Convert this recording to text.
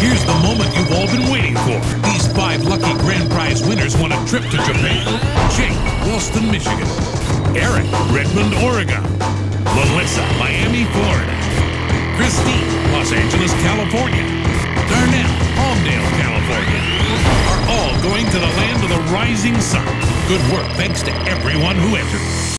Here's the moment you've all been waiting for. These 5 lucky grand prize winners won a trip to Japan. Jake, Wilston, Michigan. Eric, Redmond, Oregon. Melissa, Miami, Florida. Christine, Los Angeles, California. Darnell, Palmdale, California. Are all going to the land of the rising sun. Good work, thanks to everyone who entered.